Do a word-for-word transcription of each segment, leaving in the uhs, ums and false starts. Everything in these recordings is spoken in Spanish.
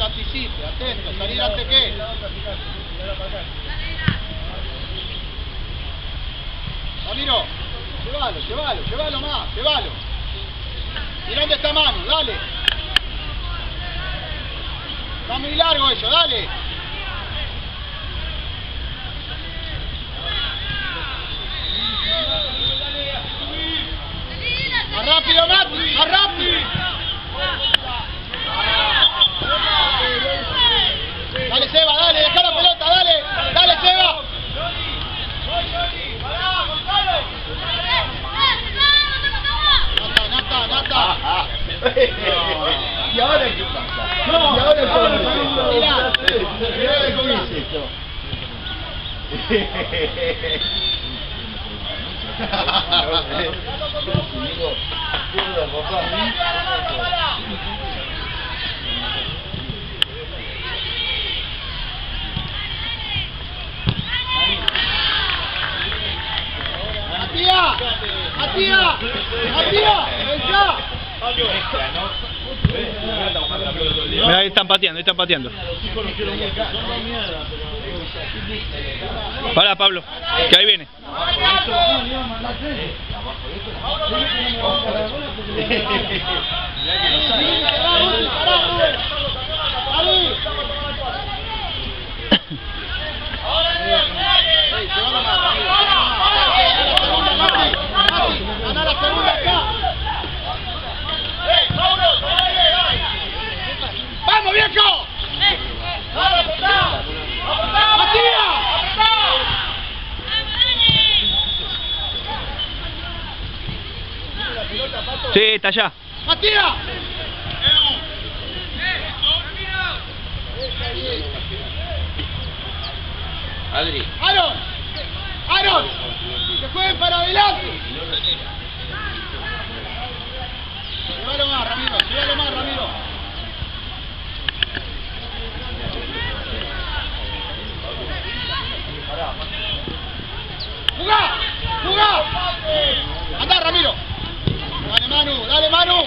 se anticipe, atento, salir ante qué. Ramiro, llévalo, llévalo, llévalo más, llévalo. ¿Y dónde está Manu? Dale. Está muy largo eso, dale. Más rápido, Mati, más rápido. Dale, Seba, dale, deja la pelota, dale, dale, Seba. Nata, Nata, Nata. ¿Y ahora qué pasa? No, ¿y ahora qué pasa? Mirá, ¿Qué es esto? Matías, Matías, Matías, ¡venga! Mirá, ahí están pateando, ahí están pateando. Pará, Pablo, que ahí viene. ¡Ganá la segunda acá! ¡Vamos, viejo! ¡Matías! Sí, está allá. ¡Matías! Adri. ¡Aaron! ¡Aaron! ¡Que jueguen para adelante! Llévalo más, Ramiro, llévalo más, Ramiro. ¡Jugá! ¡Jugá! ¡Andá, Ramiro! Dale, Manu, dale, Manu.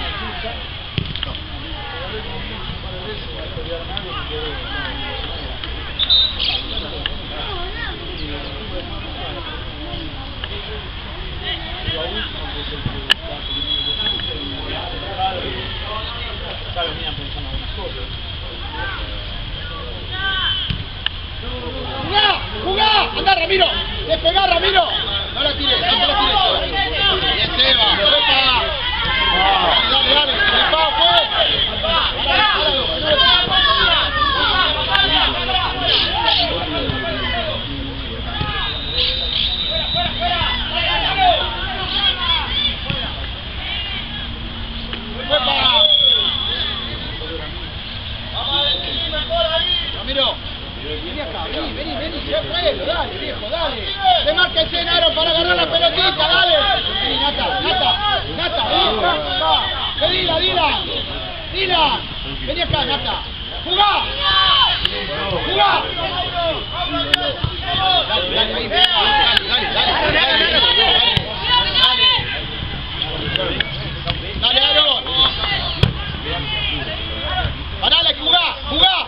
¡Jugá! ¡Jugá! ¡Anda, Ramiro! ¡Despegá, Ramiro! No la tires, no te la tires. Bien, Seba, ¡opa! Dale, dale, dale, ¡Seba, Ramiro, vení acá, vení, vení, vení, ya puedo, dale, viejo, dale. Se marca el Cenaro para agarrar la pelotita, dale. Vení, Nata, Nata, Nata, vení, dila, dila, dila. Vení acá, Nata. ¡Jugá! ¡Jugá! Dale, dale, ahí, dale, dale, dale, dale, dale. Dale, Aaron. Parale, jugá, jugá.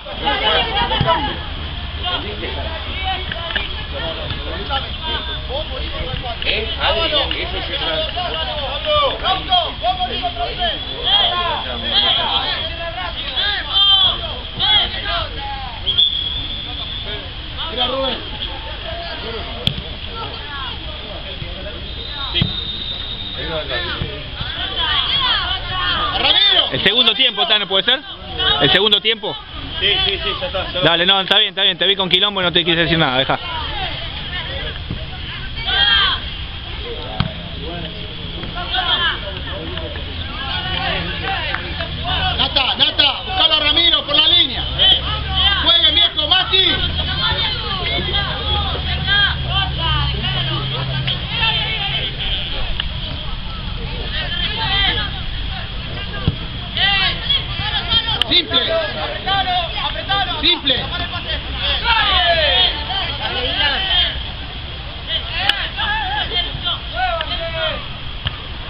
¿Eh? Adri, eso se trata. Mira, Rubén. Ramiro. El segundo tiempo, Tano, ¿puede ser? ¿El segundo tiempo? Sí, sí, sí, ya está. Ya Dale, no, está bien, está bien, te vi con quilombo y no te quise decir nada, deja. Nata, Nata, buscalo a Ramiro por la línea. Juegue, viejo, Mati. Simple. Simple.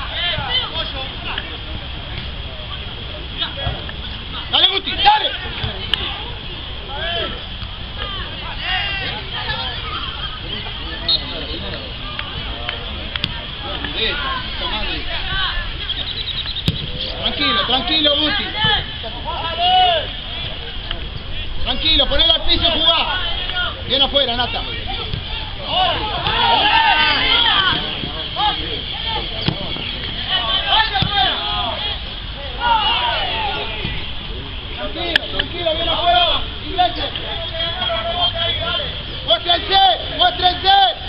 Dale, Guti, dale. Tranquilo, ponelo al piso y jugá. Bien afuera, Nata. Tranquilo, tranquilo, bien afuera. Ingleses. Muéstrense, muéstrense.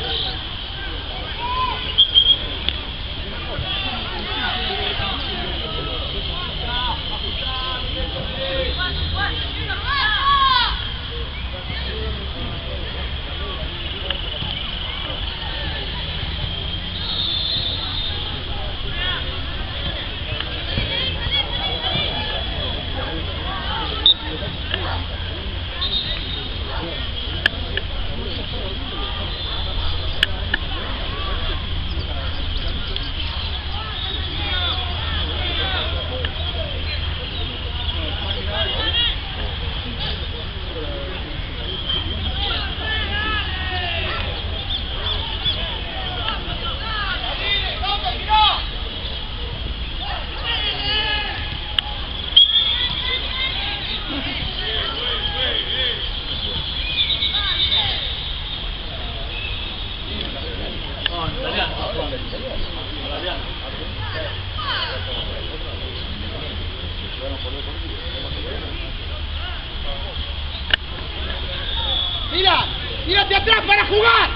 Mira, mírate atrás para jugar.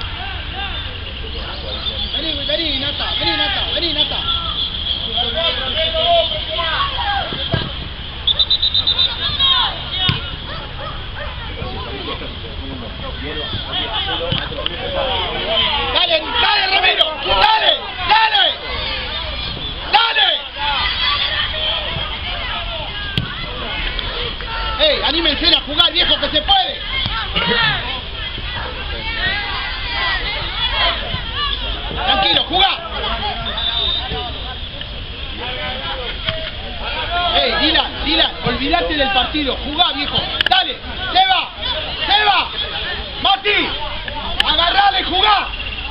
Vení, vení, Nata, vení, Nata, vení, Nata. Dale, dale, Ramiro, dale, dale, dale. Ey, anímense a jugar, viejo, que se puede. Tranquilo, jugá. Ey, Dylan, Dylan, olvídate del partido, jugá, viejo. Dale, Seba, Seba, Mati, agarrale, jugá.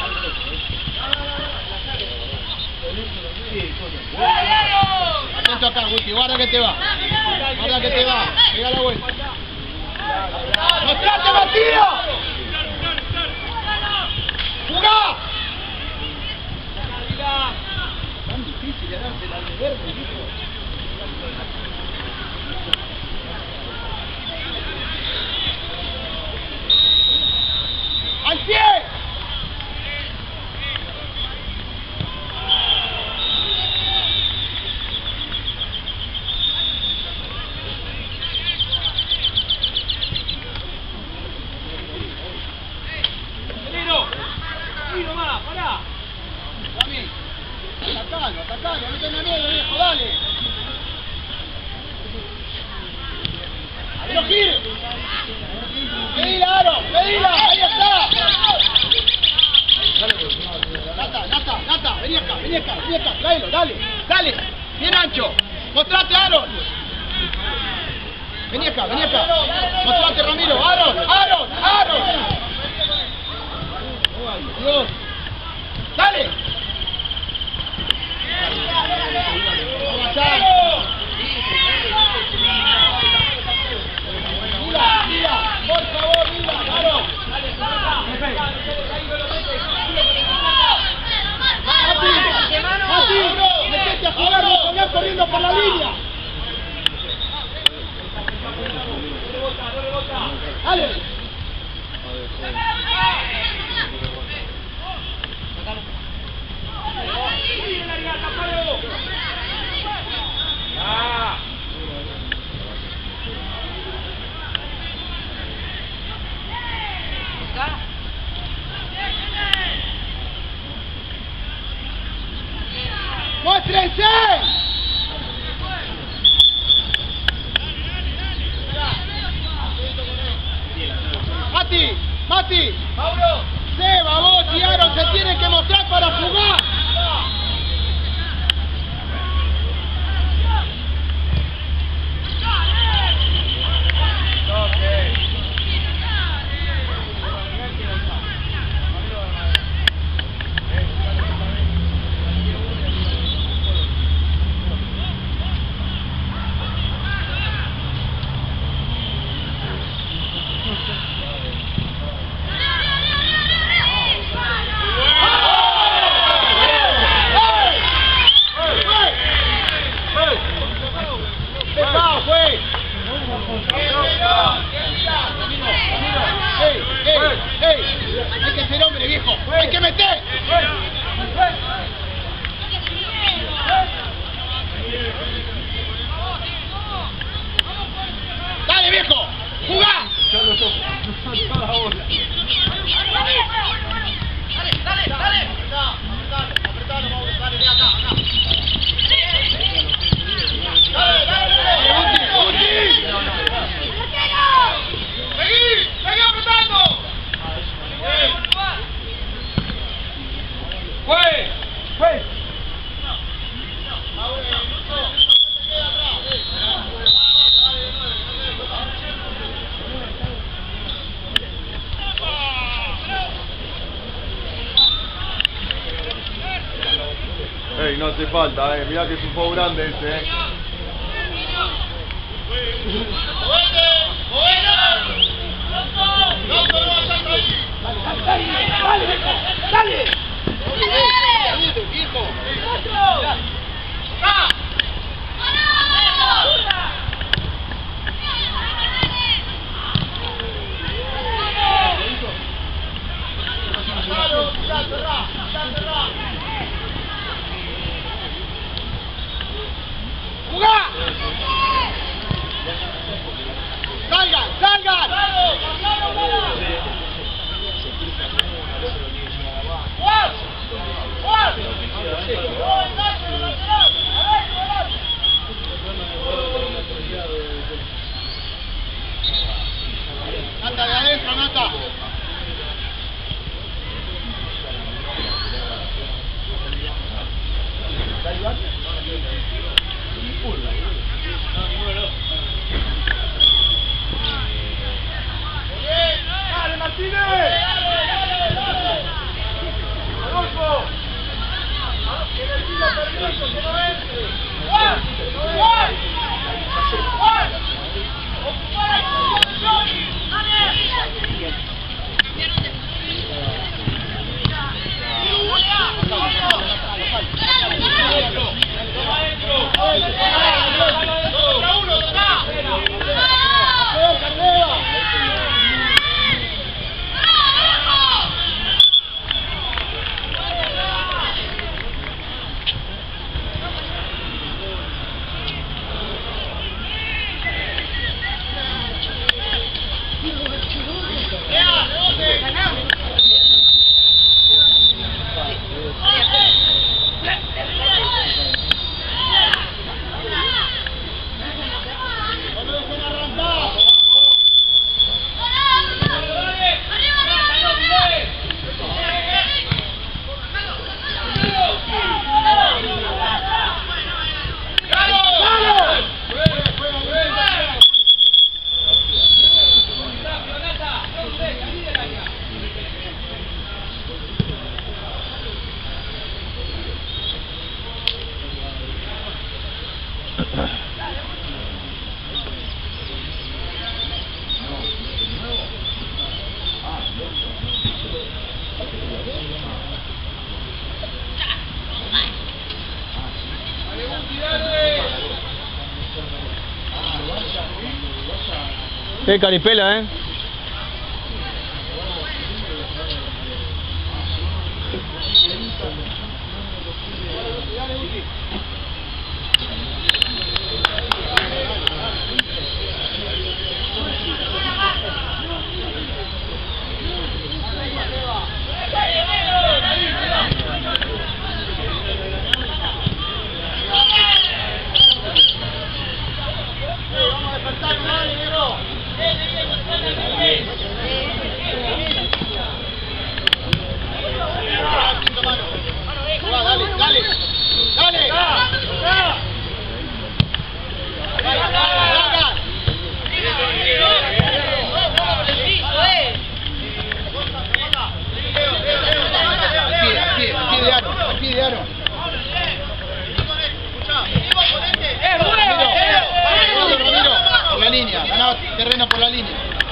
Atento acá, Guti, guarda que te va. Guarda que te va, pega la vuelta. ¡Mostrate, Matías! ¡Jugá! Tan difícil de darse la de verde, hijo. ¡Al pie! Atacalo, atacalo, no tenga miedo, viejo, dale. ¡Pero gire! ¡Pedila, Aro! ¡Pedila! ¡Ahí está! Nata, Nata, Nata, vení acá, vení acá, vení acá, tráelo, dale, dale. Bien ancho. Mostrate, Aaron. Vení acá, vení acá. Mostrate, Ramiro. Aaron, Aaron, Aaron. Dios. Dale. Mira, mira, por favor, mira, claro. Mati, Mati, metete a jugar, no pongas corriendo por la línea. Dale. ¡Muéstrense! Mati, Mati, Mauro, Seba, vos y Aaron se tienen que mostrar para jugar. Ey, no hace falta, eh. Mirá que es un poco grande ese, eh. ¡Salgan! ¡Salgan! Nata, de adentro, Nata. ¡Dale, Martínez! ¡Adolfo! ¡Que le pida permiso, que no entre! ¡Juan! ¡Juan! ¡Juan! ¡Ocupar la posición! Qué caripela, eh. Terreno por la línea.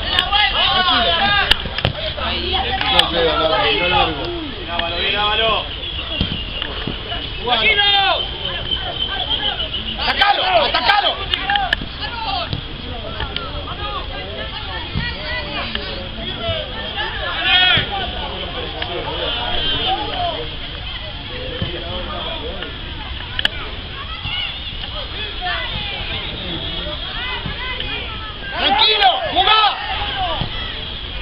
¡Atacalo! ¡Atacalo! ¡Tranquilo! ¡Jugá!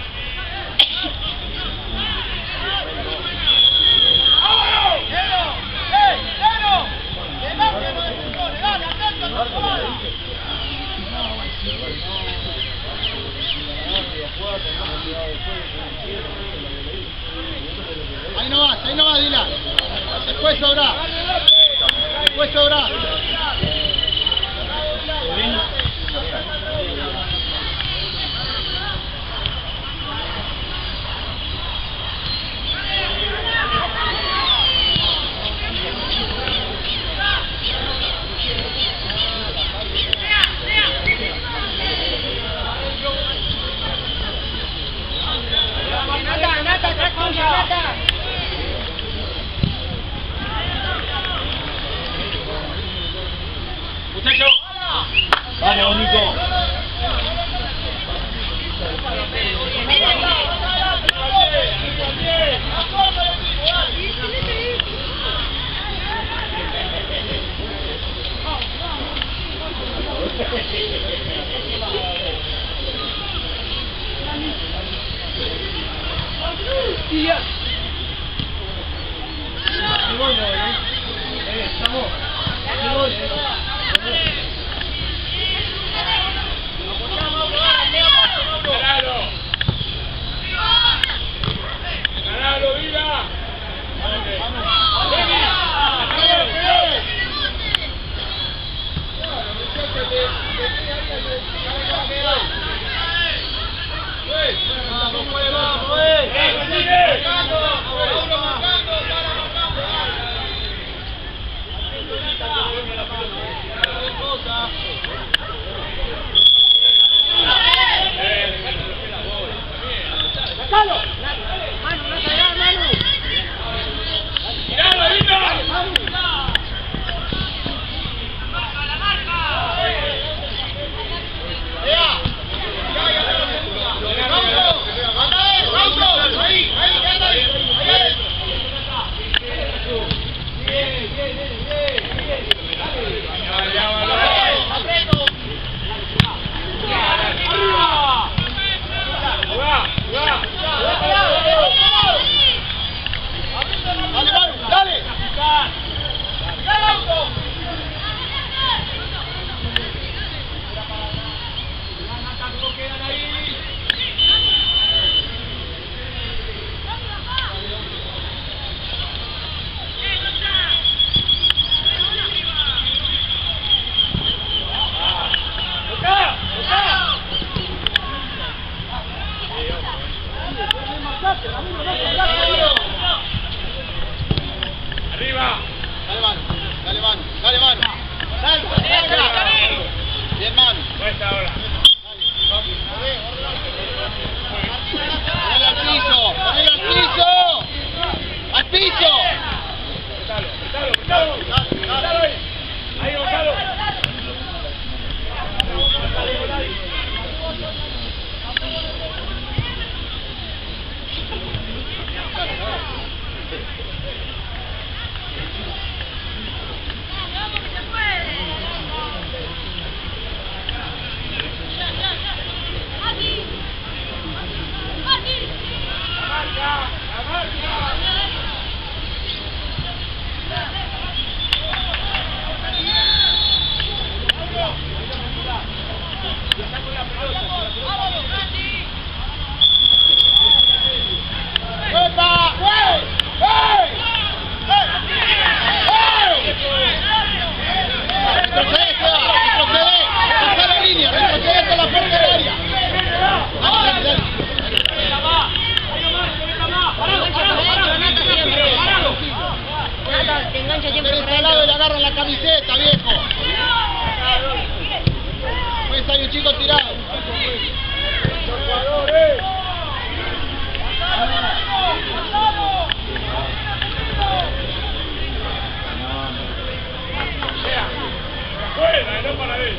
Ahí nomás, Dylan. Después sobra. Después sobra. Nata, Nata, atrás tuya, Nata. Muchacho. Vale, bonito. Tía. Estamos. ¡Ganalo! ¡Ganalo, Vida! ¡Sacalo! ¡Manu, no salgas, Manu! ¡Miralo, Vida! ¡Arriba! Dale mano, dale mano, dale mano. Salta, salta. Bien mano. Cuesta ahora. Ponelo al piso, ponelo al piso. Al piso. Apretalo, apretalo, apretalo. Apretalo ahí. Ahí, Gonzalo. ¡Epa! ¡Ey! ¡Ey! ¡Ey! Retrocede, Seba, retrocede. Pasa la línea, retrocede con la puerta del área. Dale, dale, dale. Nata, te engancha siempre Pero por está al lado y le adentro. agarran la camiseta, viejo. Pues hay un chico tirado. Fuera, no para él.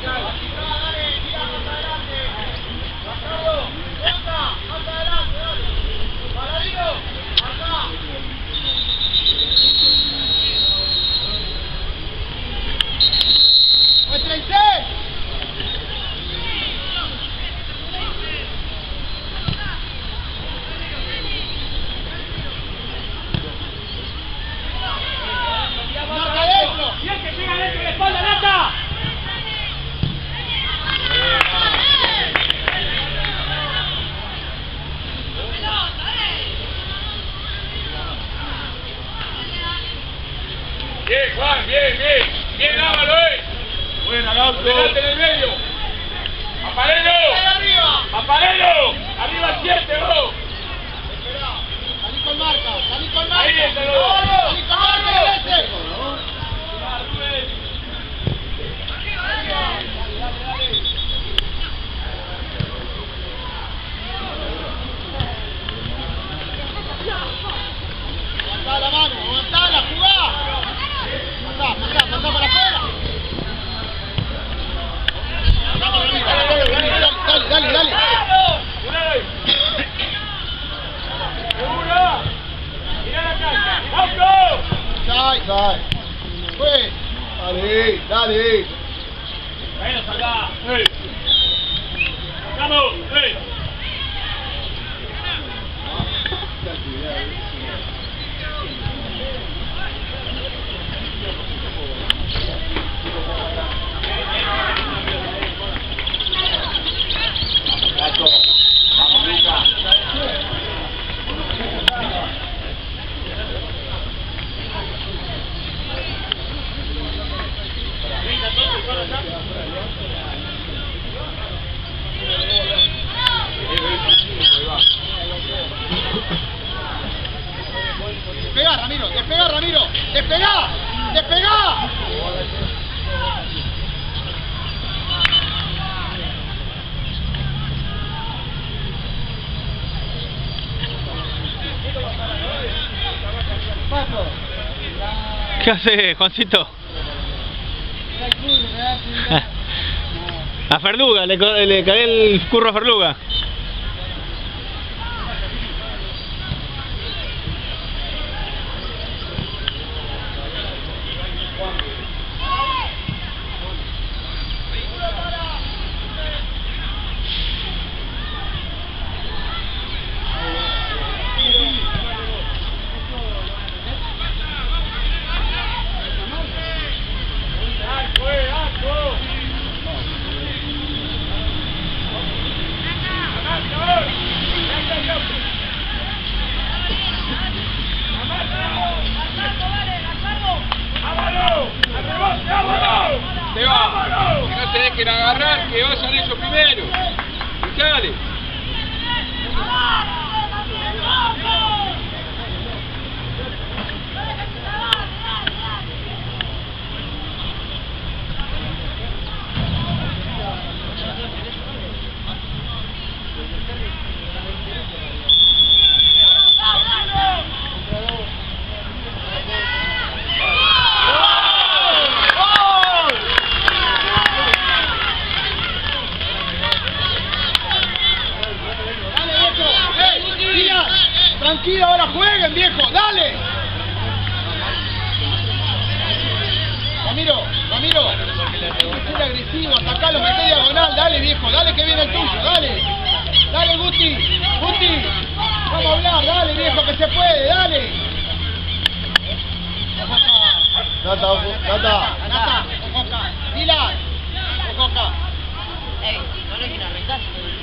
Bien, Juan, bien, bien. Bien, Ávalo, eh. Buena, Gaucho. Delante en el medio. ¡Aparelo! ¡Aparelo! ¡Arriba el siete, vos! Salí con marca, salí con marca. Ahí está, Salí con marca, ese. Aguantá la mano, aguantá la jugada. Pasá, pasá, pasá para afuera. Dale, dale, dale. ¡Seguro! ¡Mirá la cancha! ¡Auto! Sai, sai. Fue. Dale, dale. ¡Váyanos acá! ¡Ey! ¡Vamos! ¡Ey! Gato. Vamos, Luca. Despegá, Ramiro, despegá, Ramiro. Despegá, despegá. ¿Qué hace, Juancito? A Ferluga, le, co- le cagué el curro a Ferluga. ¡Arco, eh! ¡Arco! Te va, que no se dejen agarrar, que vayan ellos primero. Escuchale. Tranquilo, ahora jueguen, viejo, dale. Ramiro, Ramiro, ser agresivo, atacalo, mete diagonal, dale viejo, dale que viene el tuyo, dale. Dale Guti, Guti, vamos a hablar, dale viejo que se puede, dale. Nata, Nata. Nata, Ojoca, Dylan, Ojoca. Ey, no le quiero arrancar.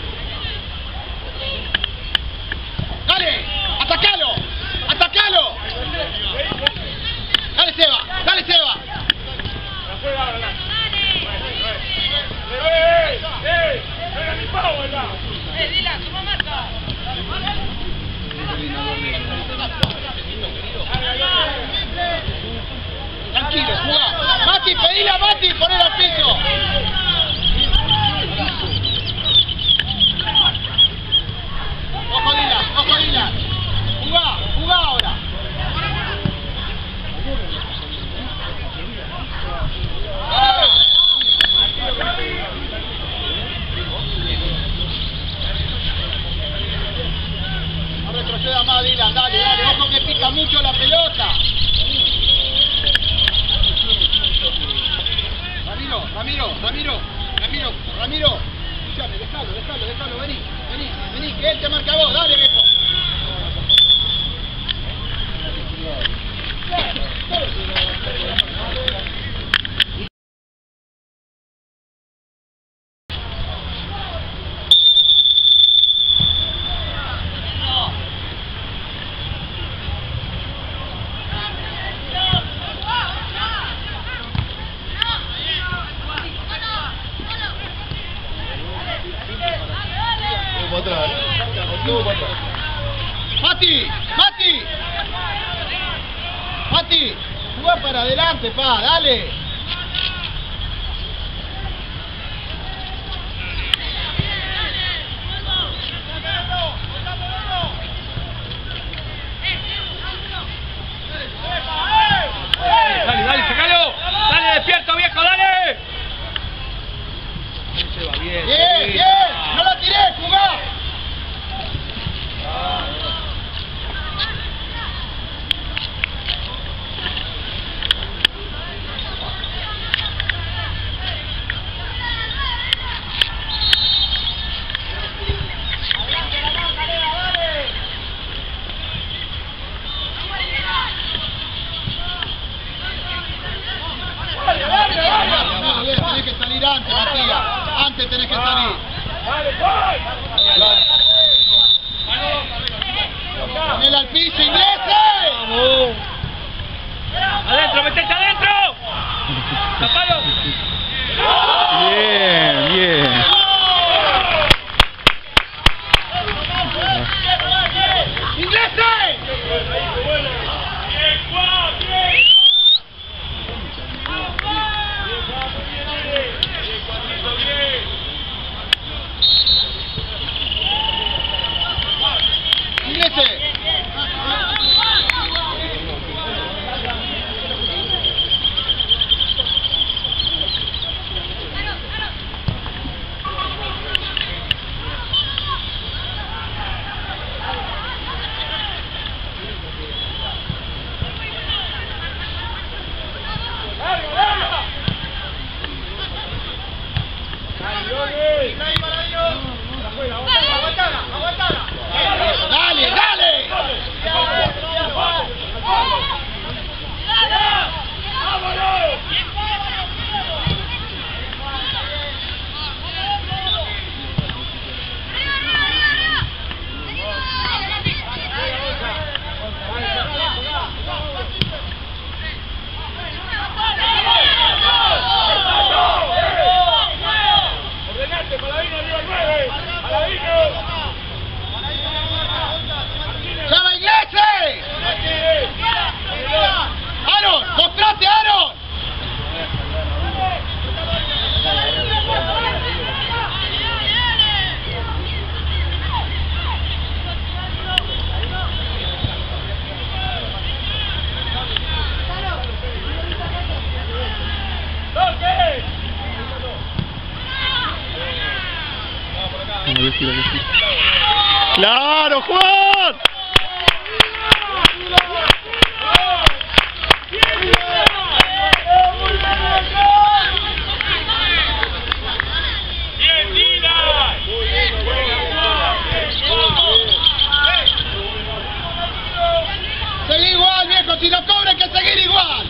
Dale, atacalo, atacalo. Dale Seba, dale Seba. ¡Ey! ¡Ey! ¡No era mi pavo acá! Eh, Dylan, toma marca. Tranquilo, jugá. Mati, pedile a Mati, ponelo al piso. Ojo Dylan, ojo Dylan. Jugá. jugá para adelante, pa, dale. Dale, dale, sacalo. Dale, despierto, viejo, dale. Bien, bien, no la tiré, jugá. Tenés que salir antes, Matías. Antes tenés que salir. Ponela al piso, Ingleses. Vamos. Adentro, metete adentro. Tapalo. Bien, bien. ¡Ingleses! ¡Ingleses! ¡Dale, dale! Ordenate, Paladino arriba el nueve. Paladino. ¡Llama Ingleses! ¡Aaron! ¡Mostrate, Aaron! ¡Claro, Juan! Bien, Dina. Seguí igual, viejo, si no cobra hay que seguir igual.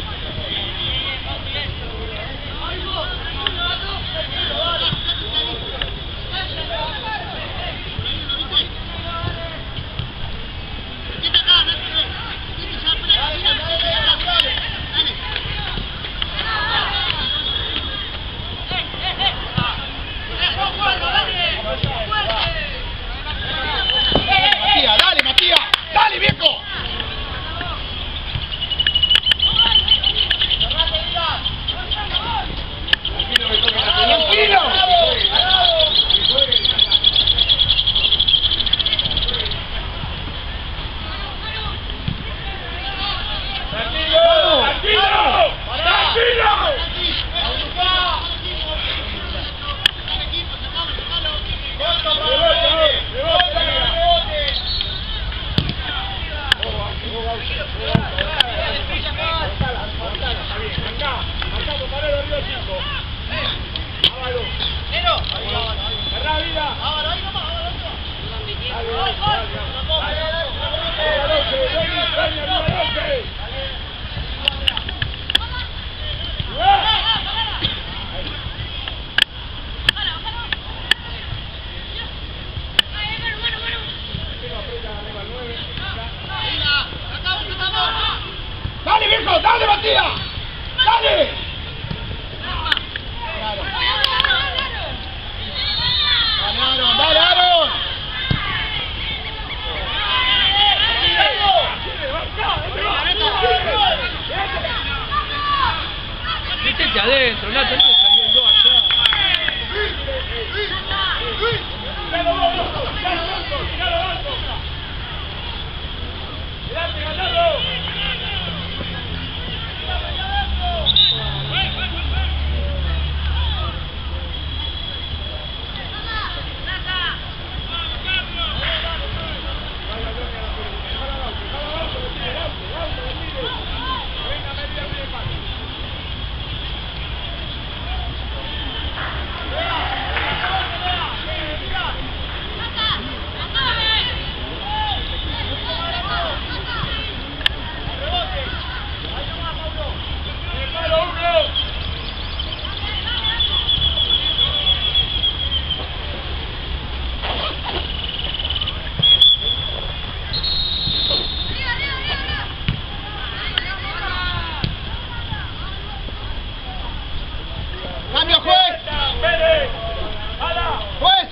Matías, dale, Matías, dale, viejo. Tranquilo. ¡Tranquilo! ¡Tranquilo! ¡Tranquilo! Dale, viejo, dale, Matías. Dale. Dale, Aaron, dale, Aaron. hacia adentro, Nato, no le salió el dos allá. ¡Tiralo alto! ¡Tiralo alto! ¡Tiralo alto! ¡Tirate, ganado! ¡Cambio, juez! ¡Juez!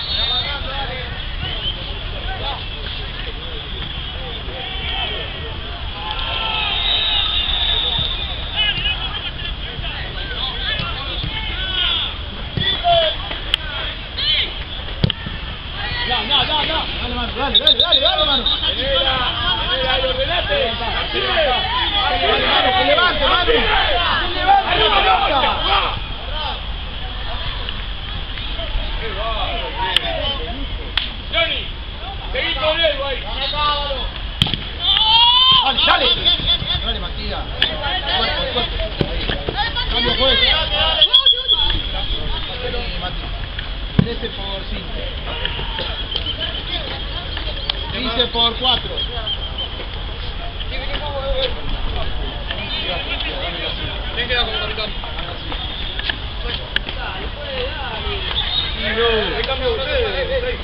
No, no, no, no. Dale, mano, dale, dale, dale, dale, mano. Genera, genera, y ordenate. Dale, mano, que levante, mano. Que levante la pelota. Johnny, seguí con él, güey. Dale, dale. Dale, Matías. Fuerte, fuerte. Ahí. Cambio, juez. Sí, Mati. trece por cinco. quince por cuatro. ¿Quién queda como capitán? ¿Qué cambio ustedes?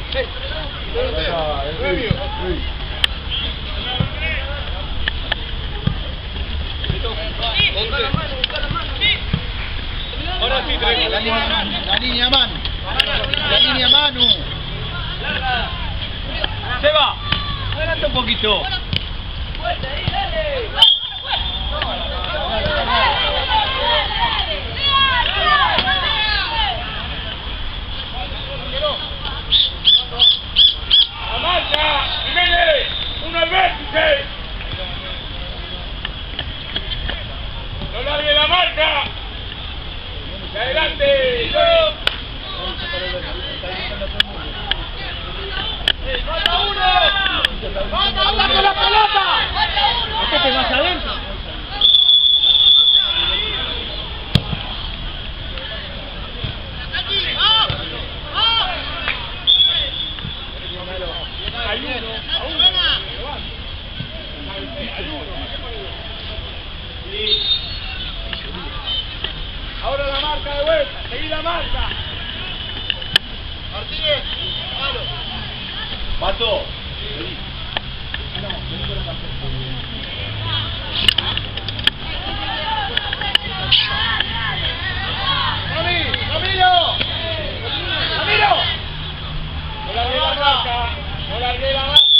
Ahora sí, La línea, la línea Manu. La línea Manu. Seba, adelante un poquito. ¡La marcha! ¡Jiménez! ¡Uno al vértice! ¡No largue la marca! ¡Y adelante! ¡Falta uno! ¡Vamos, anda con la pelota! Métete más adentro. Hay uno, a uno. Ahora la marca de vuelta, seguí la marca. Martínez, palo. Pato. ¡Rami! ¡Ramiro! ¡Ramiro! No largué la marca, no largué la marca.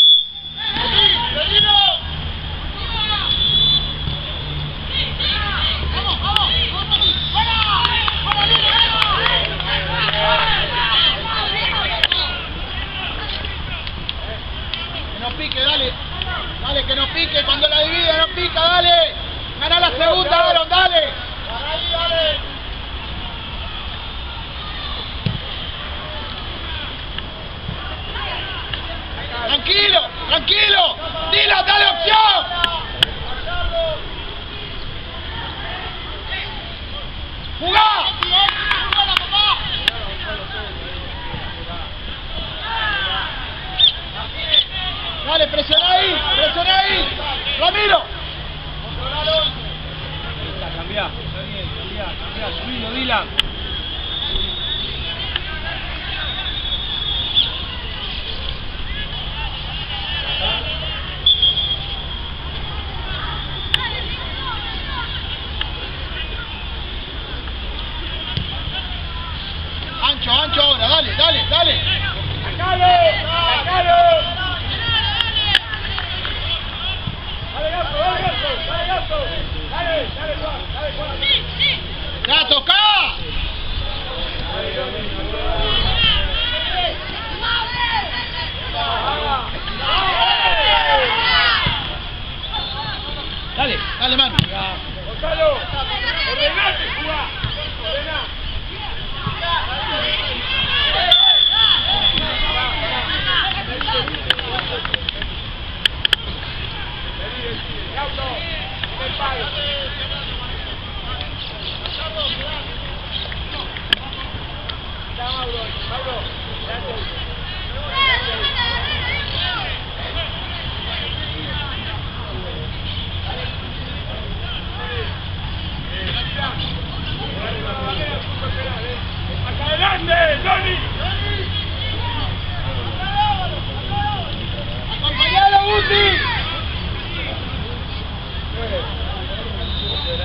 Que no pique, dale. Dale, que no pique. Cuando la divide, no pica, dale. Ganá la segunda, Aaron, dale. Ahí, dale. Tranquilo, tranquilo. Dila, dale opción. ¡Jugá! Dale, presiona ahí, presiona ahí. Ramiro. Cambiá, está bien, cambiá, cambiá, subilo, Dylan. Ancho, ancho ahora, dale, dale, dale. ¡Sacalo! ¡Sacalo! Dale, gato, dale, gato, dale, gato. Dale, dale, Juan, dale, Juan. ¡Ya, toca! Dale. Dale, mano. Gonzalo, ordenate, jugá. Ordená. ¡Hacia adelante, Johnny! ¡Acompañalo, Guti!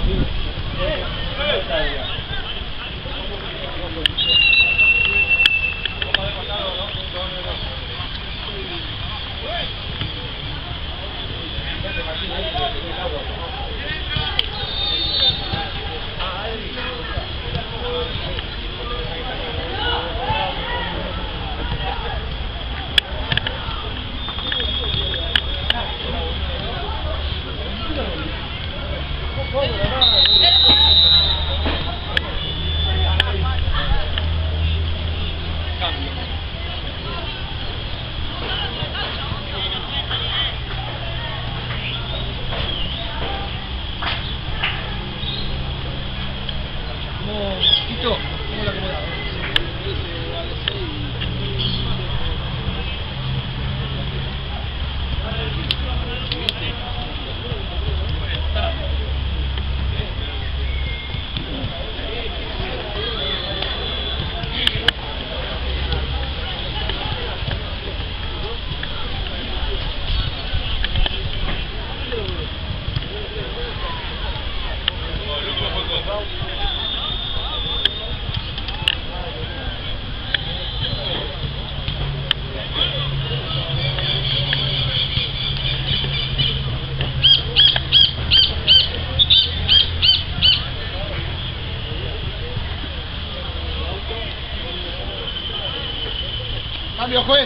Cambio, juez.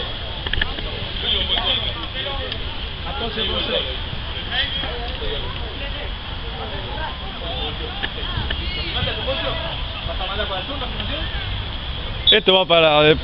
catorce por seis. Esto va para... De...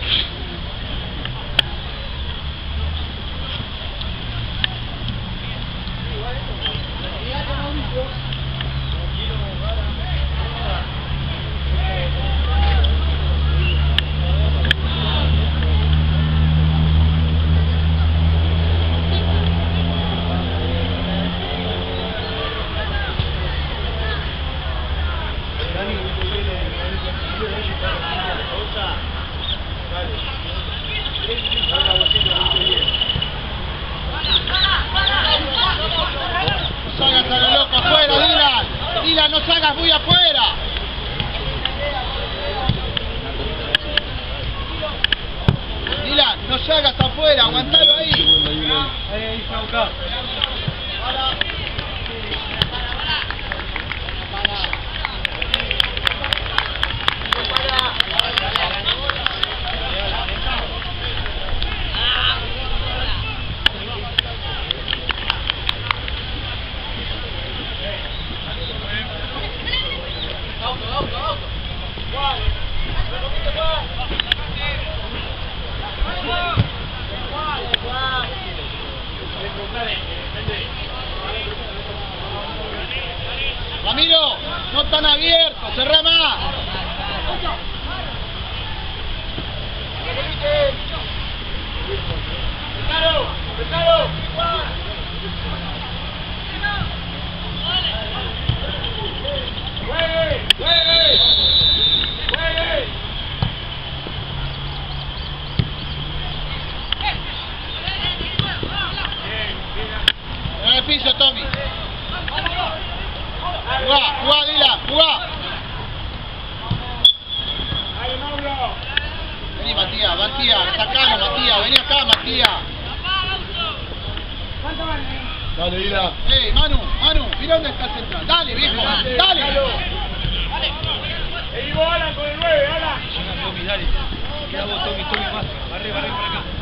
No salgas a lo loco afuera, Dylan. Dylan, no salgas muy afuera. Dylan, no salgas afuera, aguantalo ahí. Ahí, ahí, Flauca. Ramiro, no tan abierto, cerrá más. ¡Pesaro! ¡Pesaro! ¡Juegue! ¡Juegue! ¡Juegue! En el piso, Tommy. Jugá, jugá, Dylan, jugá. ¡Ahí, Mauro! Vení, Matías, Matías, sacalo, Matías, vení acá, Matías. Dale, Dylan. Ey, Manu, Manu, mira dónde está el central. Dale, viejo, dale. ¡Ahí va Alan con el nueve, Alan! Venga, Tommy, dale. Queda vos, Tommy, Tommy, más. Barre, barre para acá.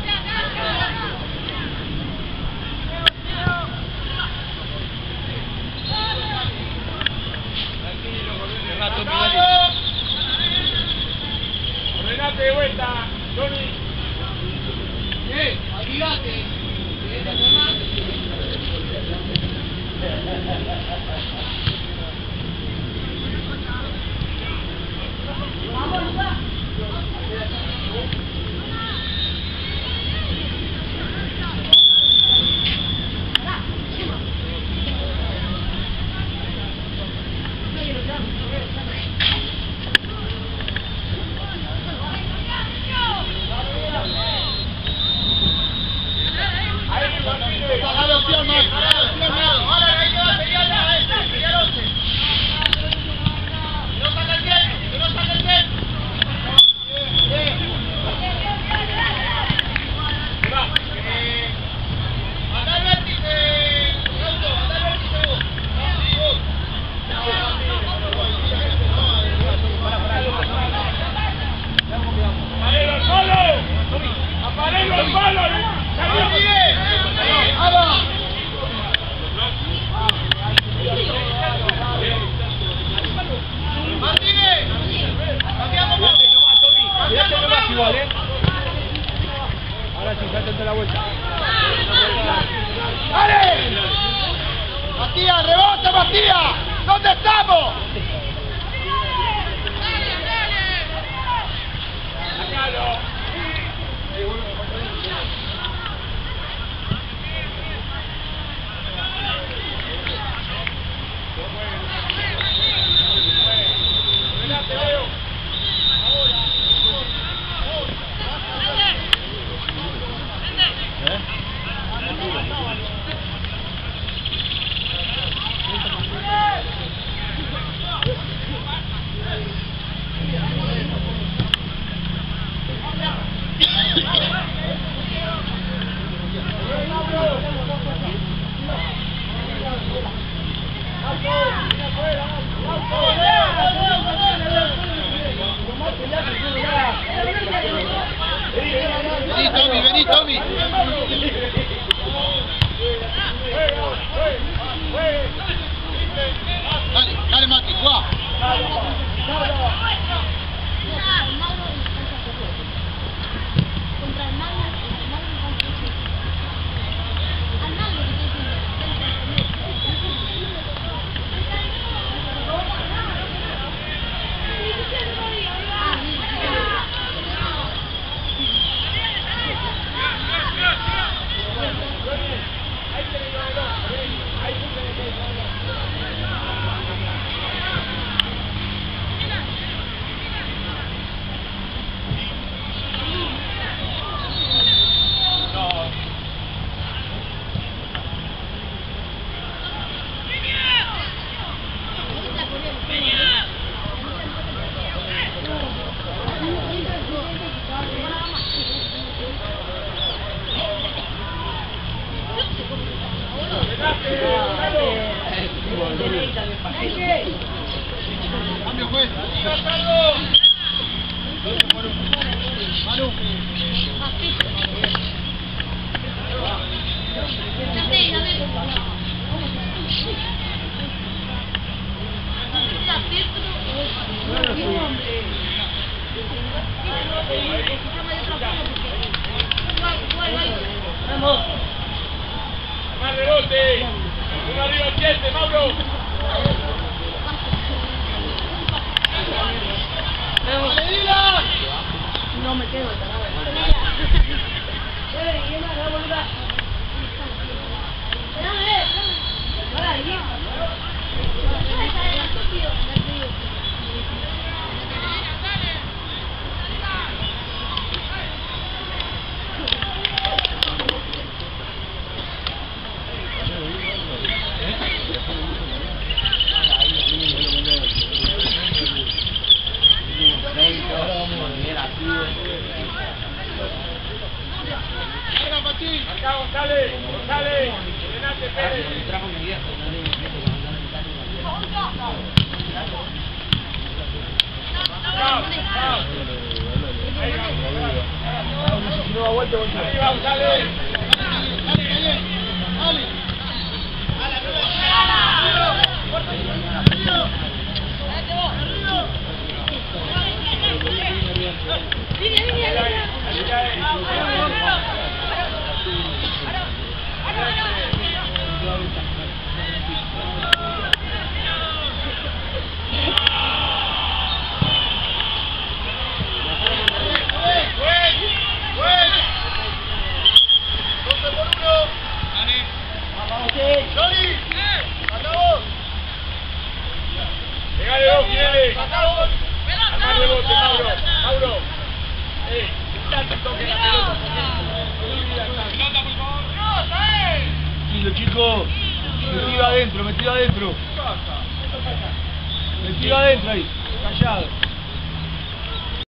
Cerrá, Tommy, dale. Ordenate de vuelta, Tony. Eh, olvídate. Pagalo, tío, más. Pagalo, tío, más. Ahora, ahí va, pelealo a ese, pelealo ¡Palo, al palo! ¡Martínez! ¡Vamos! ¡Martínez! ¡Cambiamos más! Cuídate nomás, Tommy. Cuídate ¡Cambiamos nomás más! igual, ¿eh? Ahora sí, saltate la vuelta. ¡Dale! ¡Matías, rebota, Matías! ¿Dónde estamos? ¡Sacalo! Vení, Tommy, vení, Tommy. Dale, dale, Mati, juega. Contra el Mago, el Mago al Mago que Cambio, juez. Manu. Vamos. ¡Más rebote! ¡Uno arriba al siete, Mauro! ¡Dale, Dylan! No me quedo, Venga, Mati. Acá González, González, Renate Pérez. Chao, chao. Arriba González. Dale, dale, dale. Pegale dos, Ginele. Armar rebote, Mauro. Mauro. Eh, date un toque la pelota. Pelota, por favor. Tranquilo, chicos. Metido adentro, metido adentro. Metido adentro ahí. Callado.